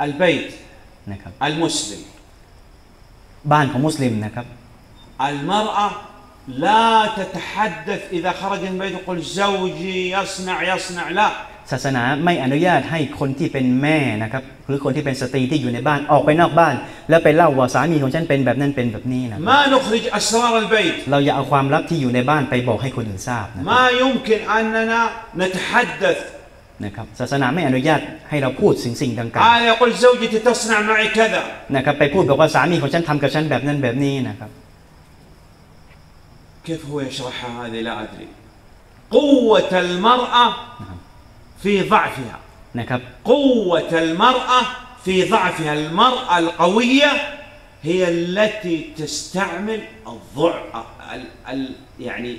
البيت นะครับ المسلم บ้านของมุสลิมนะครับ المرأة لا تتحدث إذا خرج من البيت تقول زوجي يصنع لا ศาสนาไม่อนุญาตให้คนที่เป็นแม่นะครับหรือคนที่เป็นสตรีที่อยู่ในบ้านออกไปนอกบ้านแล้วไปเล่าว่าสามีของฉันเป็นแบบนั้นเป็นแบบนี้นะ ما نخرج أسرار البيت เราอย่าเอาความลับที่อยู่ในบ้านไปบอกให้คนอื่นทราบนะ ما يمكن أننا نتحدث นะครับศาสนาไม่อนุญาตให้เราพูดสิ่งดังกล่าว يقول زوجتي تصنع معي كذا นะครับไปพูดบอกว่าสามีของฉันทำกับฉันแบบนั้นแบบนี้นะครับ كيف هو يشرحها هذه لا أدري قوة المرأة في ضعفها นะครับ قوة المرأة في ضعفها المرأة القوية هي التي تستعمل الضعف يعني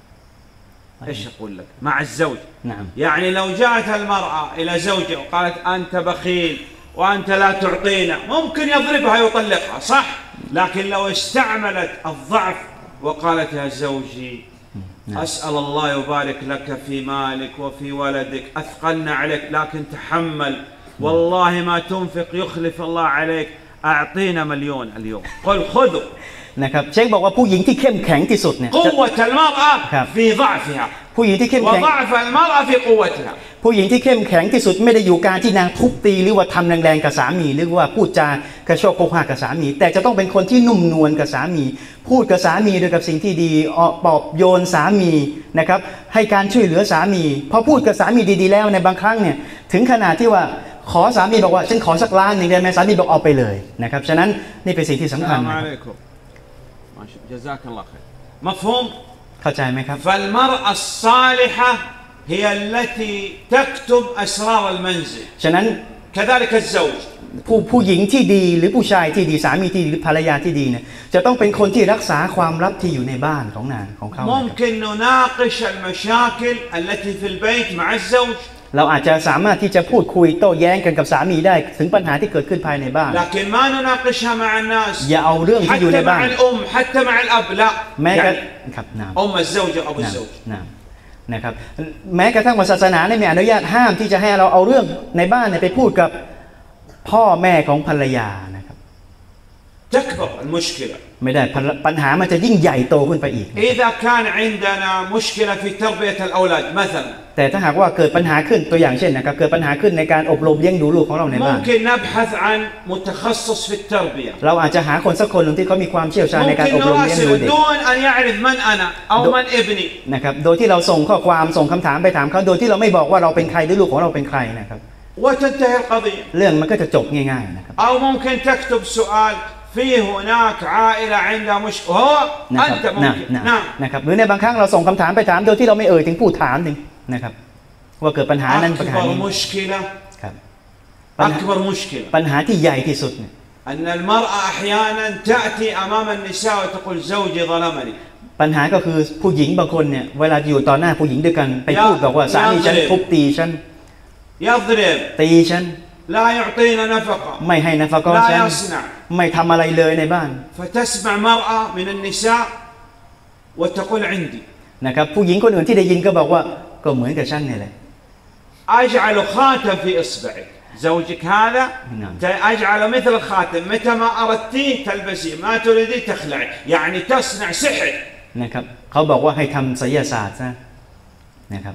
ايش اقول لك مع الزوج نعم يعني لو جاءت المرأة إلى زوجها وقالت أنت بخيل وأنت لا تعطينا ممكن يضربها ويطلقها صح لكن لو استعملت الضعف وقالت يا زوجي أسأل الله يبارك لك في مالك وفي ولدك أثقلنا عليك لكن تحمل والله ما تنفق يخلف الله عليك أعطينا مليون اليوم قل خذوا นะครับเชคบอกว่าผู้หญิงที่เข้มแข็งที่สุดเนี่ย قوة المرأة في ضعفها ผู้หญิงที่เข้มแข็ง وضعف المرأة في قوتها ผู้หญิงที่เข้มแข็งที่สุดไม่ได้อยู่การที่นางทุบตีหรือว่าทำแรงๆกับสามีหรือว่าพูดจากระโชกโคกหักกับสามีแต่จะต้องเป็นคนที่นุ่มนวลกับสามีพูดกับสามีโดยกับสิ่งที่ดีปลอบโยนสามีนะครับให้การช่วยเหลือสามีพอพูดกับสามีดีๆแล้วในบางครั้งเนี่ยถึงขนาดที่ว่าขอสามีบอกว่าฉันขอสักล้านหนึ่งได้ไหมสามีบอกเอาไปเลยนะครับฉะนั้นนี่เป็นสิ่งที่สำคัญนะครับ جزاك الله خير مفهوم เข้าใจไหมครับ فالمرأة الصالحة هي التي تكتم أسرار المنزل ฉะนั้น كذلك الزوج ผู้หญิงที่ดีหรือผู้ชายที่ดีสามีที่ดีหรือภรรยาที่ดีเนี่ยจะต้องเป็นคนที่รักษาความลับที่อยู่ในบ้านของนางของเขา ممكن نناقش المشاكل التي في البيت مع الزوج เราอาจจะสามารถที่จะพูดคุยโต้แย้งกันกับสามีได้ถึงปัญหาที่เกิดขึ้นภายในบ้าน لكن ما نناقشها مع الناس อย่าเอาเรื่องที่อยู่ใน حتى บ้า مع น الأم حتى مع الأب لا แม้กระ يعني ครับน้ أم الزوجة أو ำ الزوج นะครับแม้กระทั่งศาสนาไม่อนุญาตห้ามที่จะให้เราเอาเรื่องในบ้านไปพูดกับพ่อแม่ของภรรยานะครับ تكبر المشكلة ไม่ได้ปัญหามันจะยิ่งใหญ่โตขึ้นไปอีก إذا كان عندنا مشكلة في تربية الأولاد مثلا แต่ถ้าหากว่าเกิดปัญหาขึ้นตัวอย่างเช่นนะครับเกิดปัญหาขึ้นในการอบรมเลี้ยงดูลูกของเราในบ้าน ممكن نبحث عن متخصص في التربية เราอาจจะหาคนสักคนหนึ่งที่เขามีความเชี่ยวชาญในการอบรมเลี้ยงดูเด็ก دون أن يعرف من أنا أو من ابني นะครับโดยที่เราส่งข้อความส่งคำถามไปถามเขาโดยที่เราไม่บอกว่าเราเป็นใครหรือลูกของเราเป็นใครนะครับ وتنتهي القضية เรื่องมันก็จะจบง่ายๆนะครับ أو ممكن تكتب سؤال في هناك عائلة عندها مشكلة هو أنت ممكن نعم นะครับหรือในบางครั้งเราส่งคำถามไปถามโดยที่เราไม่เอ่ยถึงผู้ถามหนึ่งนะครับว่าเกิดปัญหานั้นปัญหา أكبر นี้ مشكلة ครับ أكبر مشكلة ปัญหาที่ใหญ่ที่สุดเนี่ย أن المرأة أحيانا تأتي أمام النساء وتقول زوجي ظلمني ปัญหาก็คือผู้หญิงบางคนเนี่ยเวลาอยู่ต่อหน้าผู้หญิงด้วยกันไปพูดบอกว่าสามีฉันทุบตีฉัน يضرب ตีฉัน لا يعطينا نفقة ไม่ให้นะฟะกอ لا ฉัน يصنع ไม่ทำอะไรเลยในบ้าน فتسمع مرأة من النساء وتقول عندي นะครับผู้หญิงคนอื่นที่ได้ยินก็บอกว่าก็เหมือนกับฉันนี่แหละ أجعل خاتم في إصبعك زوجك هذا نعم. أجعله مثل الخاتم متى ما أردتيه تلبسيه ما تريديه تخلعي يعني تصنع سحر นะครับเขาบอกว่าให้ทำไสยศาสตร์ซะนะครับ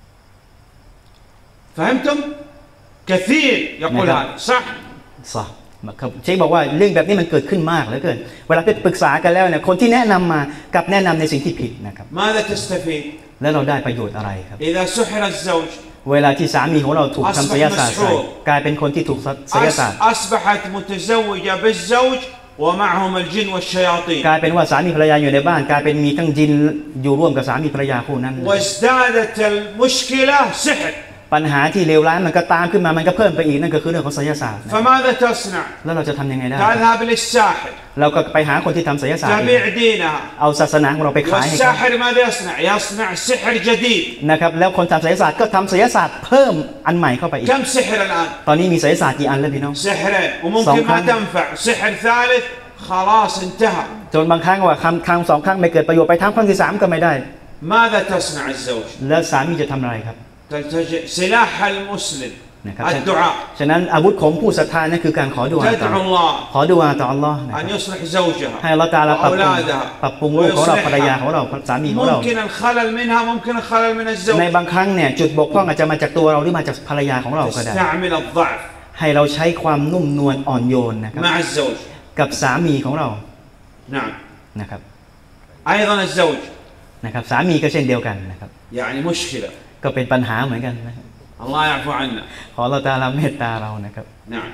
فهمتم كثير يقول نعم. هذا صح ซะเชคบอกว่าเรื่องแบบนี้มันเกิดขึ้นมากเหลือเกินเวลาไปปรึกษากันแล้วเนี่ยคนที่แนะนำมากับแนะนำในสิ่งที่ผิดนะครับ ماذا تستفيد แล้วเราได้ประโยชน์อะไรครับ إذا سحر الزوج เวลาที่สามีของเราถูกทำไสยศาสตร์ใส่กลายเป็นคนที่ถูกไสยศาสตร์ أصبحت متزوجة بالزوج ومعهم الجن والشياطين กลายเป็นว่าสามีภรรยาอยู่ในบ้านกลายเป็นมีทั้งจินอยู่ร่วมกับสามีภรรยาคู่นั้น وازدادت المشكلة سحر ปัญหาที่เลวร้ายมันก็ตามขึ้นมามันก็เพิ่มไปอีกนั่นก็คือเรื่องของไสยศาสตร์ فماذا تصنع แล้วเราจะทำยังไงได้ تذهب للساحر เราก็ไปหาคนที่ทำไสยศาสตร์ تبيع دينها เอาศาสนาของเราไปขายให้เขา والساحر ماذا يصنع يصنع سحر جديد นะครับแล้วคนทำไสยศาสตร์ก็ทำไสยศาสตร์เพิ่มอันใหม่เข้าไปอีก كم سحر الآن ตอนนี้มีไสยศาสตร์กี่อันแล้วพี่น้อง سحرين وممكن ما تنفع سحر ثالث خلاص انتهى จนบางครั้งว่าครั้งสองครั้งไม่เกิดประโยชน์ไปทั้งครั้งที่สามก็ไม่ได้ ماذا تصنع الزوج แล้วสามีจะทำอะไรครับ تلتجئ سلاح المسلم นะครับ الدعاء ฉะนั้นอาวุธของผู้ศรัทธานั่นคือการขอดุอาต่อ تدعو الله ขอดุอาต่ออัลลอฮ์นะค أن รับ يصلح زوجها ให้อัลลอฮ์ตะอาลาปรับปรุงลูกของเราภรรยาของเราสามีของเรา ممكن الخلل منها ممكن الخلل من ใน الزوج บางครั้งเนี่ยจุดบกพร่องอาจจะมาจากตัวเราหรือมาจากภรรยาของเราก็ได้ تستعمل الضعف ให้เราใช้ความนุ่มนวลอ่อนโยนนะครับ مع الزوج กับสามีของเรา نعم นะครับ أيضا الزوج นะครับสามีก็เช่นเดียวกันนะครับ يعني مشكلة ก็เป็นปัญหาเหมือนกันนะครับ الله يعفو عنا ขออัลเลาะห์ตะอาลาเมตตาเรานะครับ نعم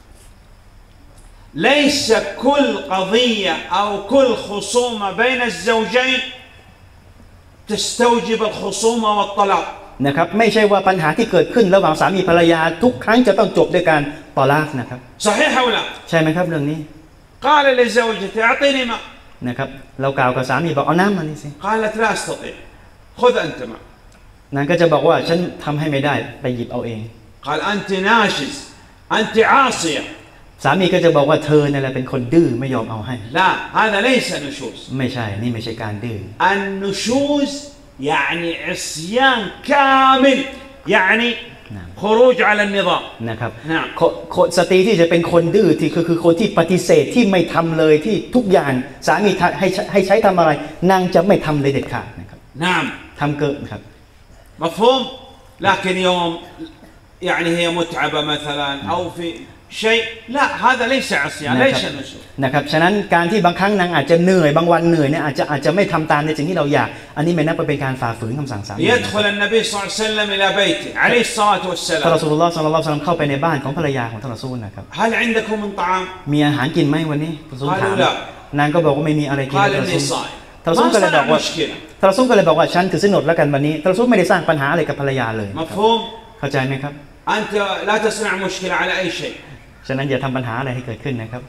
ليس كل قضية أو كل خصومة بين الزوجين تستوجب الخصومة والطلاق นะครับไม่ใช่ว่าปัญหาที่เกิดขึ้นระหว่างสามีภรรยาทุกครั้งจะต้องจบด้วยการตอลากนะครับ صحيح أو لا ใช่ไหมครับเรื่องนี้ قال لزوجته أعطيني ماء นะครับเรากล่าวกับสามีบอกเอาน้ำมานี่สิ قالت لا أستطيع خذ أنت ماء นางก็จะบอกว่าฉันทำให้ไม่ได้ไปหยิบเอาเอง قال أنت ناشز أنت عاصية สามีก็จะบอกว่าเธอนั่นแหละเป็นคนดื้อไม่ยอมเอาให้ لا هذا ليس نشوز ไม่ใช่นี่ไม่ใช่การดื้อ النشوز يعني عصيان كامل يعني نعم. خروج على النظام นะครับ نعم สตรีที่จะเป็นคนดื้อที่คือคนที่ปฏิเสธที่ไม่ทำเลยที่ทุกอย่างสามีให้ใช้ทำอะไรนางจะไม่ทำเลยเด็ดขาดนะครับ نعم ทำเกินครับ مفهوم لكن يوم يعني هي متعبة مثلا أو في شيء لا هذا ليس عصيان ليس نشوز นะครับฉะนั้นการที่บางครั้งนางอาจจะเหนื่อยบางวันเหนื่อยเนี่ยอาจจะไม่ทำตามในสิ่งที่เราอยากอันนี้ไม่นับว่าเป็นการฝ่าฝืนคำสั่งสามี يدخل النبي صلى الله عليه وسلم إلى بيته عليه الصلاة ท่าน والسلام รอซูลุลลอฮ์ศ็อลลัลลอฮุอะลัยฮิวะซัลลัมเข้าไปในบ้านของภรรยาของท่านรอซูลนะครับ هل عندكم من طعام มีอาหารกินไหมวันนี้รอซูลถาม قالوا لا นางก็บอกว่าไม่มีอะไรกิน قال ท่านรอ إني ซูล صائم ท่านรอซูล ما ก็เลยบ صنع อกว่า مشكلة ท่านรอซูลก็เลยบอกว่าฉันถือศีลอดแล้วกันวันนี้ท่านรอซูลไม่ได้สร้างปัญหาอะไรกับภรรยาเลย مفهوم เข้าใจไหมครับ أنت لا تصنع مشكلة على أي شيء ฉะนั้นอย่าทำปัญหาอะไรให้เกิดขึ้นนะครับ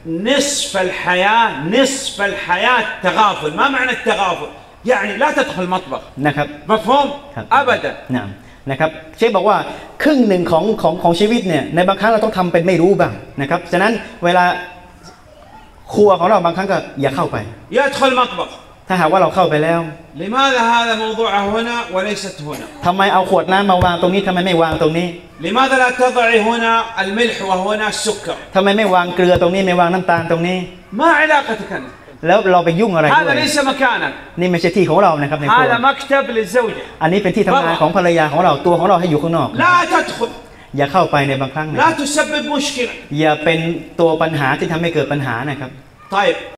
نصف الحياة تغافل ما معنى التغافل يعني لا تدخل المطبخ นะครับ مفهوم ครับ أبدا นะครับเชฟบอกว่าครึ่งหนึ่งของชีวิตเนี่ยในบางครั้งเราต้องทำเป็นไม่รู้บ้างนะครับฉะนั้นเวลาครัวของเราบางครั้งก็อย่าเข้าไป يدخل المطبخ ถ้าหากว่าเราเข้าไปแล้ว لماذا هذا موضوعه هنا وليست هنا ทำไมเอาขวดน้ำมาวางตรงนี้ทำไมไม่วางตรงนี้ لماذا لا تضعي هنا الملح وهنا السكر ทำไมไม่วางเกลือตรงนี้ไม่วางน้ำตาลตรงนี้ ما علاقتك أنت แล้วเราไปยุ่งอะไรด้ هذا วย ليس مكانك นี่ไม่ใช่ที่ของเรานะครับในครัว هذا مكتب للزوجة อันนี้เป็นที่ทำงานของภรรยาของเราตัวของเราให้อยู่ข้างนอก لا تدخل อย่าเข้าไปในบางครั้งนะ لا تسبب مشكلة อย่าเป็นตัวปัญหาที่ทำให้เกิดปัญหานะครับ طيب